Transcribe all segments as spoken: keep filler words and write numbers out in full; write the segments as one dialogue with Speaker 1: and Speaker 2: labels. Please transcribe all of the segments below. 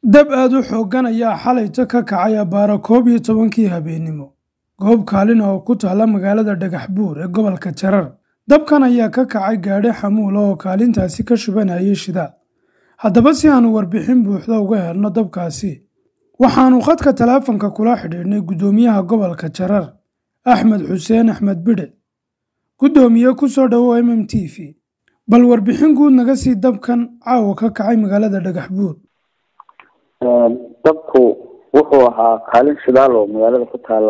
Speaker 1: dab aad u xooggan ayaa xalayta ka kacay abbaaro koob iyo tobankii habeenimo goob kaalin oo ku taala magaalada Dhagaxbuur ee gobolka Jarar. Dabkan ayaa ka kacay gaadhi xamuul oo kaalintaasi ka shubanayay shidaal. Haddaba si aanu warbixin buuxda uga helno dabkaasi, waxaanu khadka taleefanka kula xidhiidhnay gudoomiyaha gobolka Jarar, Axmed Xuseen Axmed Bidhe. Gudoomiye ku soo dhawow M M T V. Bal warbixin guud naga sii dabkan caawa ka kacay magaalada Dhagaxbuur.
Speaker 2: dabku wuxuu ahaa kaalin shidaal oo magaalada ku taala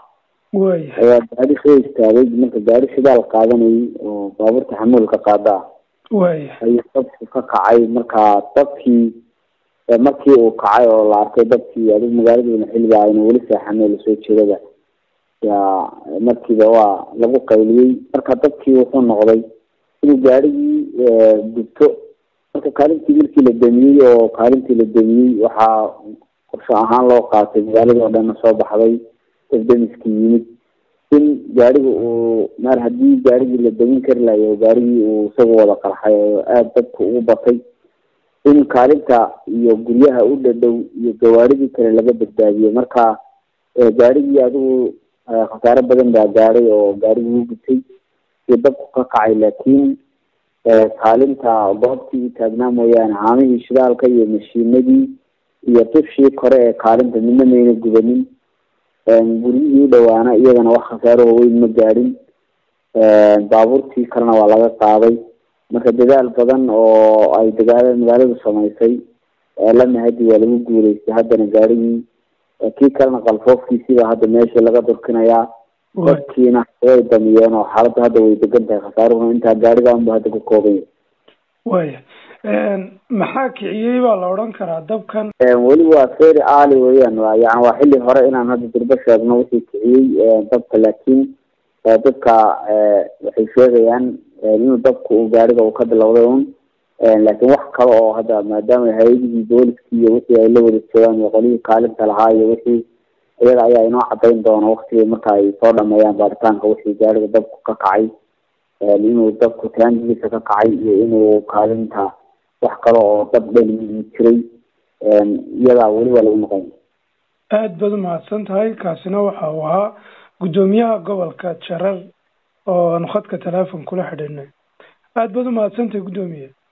Speaker 1: way
Speaker 2: ayaa gaari soo istaagay marka gaari shidaal qaadanayay oo baabuurta xamuulka qaada
Speaker 1: way
Speaker 2: ayuu dabku ka kacay marka dabkii markii uu kacay oo la arkay dabkii adiga magaalada xilliga ayna weli saaxamay soo jeedada yaa markiiba waa lagu qayliyay marka dabkii wuxuu noqday inuu gaarigii dubto marka kaalintii wiilkii la damiyay oo kaalintii la damiyay waxaa qorshe ahaan loo qaatay magaalada oo dhan soo baxday dabdamiskii yimid in gaariga uu maar haddii gaarigii la damin kari lahayo gaarigii uu isagu wada qarxay oo aada dabka ugu batay in kaalinta iyo guryaha u dhadhow iyo gawaaridii kale laga badbaadiyey marka gaarigii adigu khasaare badan baa gaaray oo gaarigii u gubtay iyo dabku ka kacay laakiin kaalinta goobtii taagnaa mooyaane haamihii shidaalka iyo mashiinadii iyo tushii kore ee kaalinta midna mayna gubanin guryihii u dhawaana iyagana wax khasaaro weyn ma gaadhin baabuurtii kalena waa laga qaaday marka dadaal badan oo ay dagaala magaaladu samaysay lana hadi waa lagu guuleystay haddana gaarigii kii kalena qalfoofkiisiiba hadda meesha laga durkinayaa dadkiina way damiyeen oo xaaladda hadda way degan tahay khasaaruhuna intaa gaarigaanba hadda ku kooban
Speaker 1: yahay maxaa kiciyey baa la odhan karaa dabkan
Speaker 2: weli waa feeri aali weeyaan yani waa xilli hore inaan hadda durbo sheegno wixii kiciyey dabka laakiin dadka waxay sheegayaan inuu dabka uu gaariga uu ka bilowday un laakiin wax kale oo hadda maadaama hay-adihii booliskii iyo wixii ay la wada joogaan iyo qolihii kaalinta lahaa iyo wixii iyaga ayaa inoo cadayn doona waktigii marka ay soo dhameeyaan baaritaanka wixii gaariga dabku ka kacay inuu dabku taangigiisa ka kacay iyo inuu kaalinta wax kale oo dab dhalii jiray iyadaa weli waa lagu noqon.
Speaker 1: aad baad umahadsan tahay kaasina waxa uu ahaa gudoomiyaha gobolka Jarar oo aanu khadka taleefon kula xidhiidhnay. aad baad umahadsan tahay gudoomiye.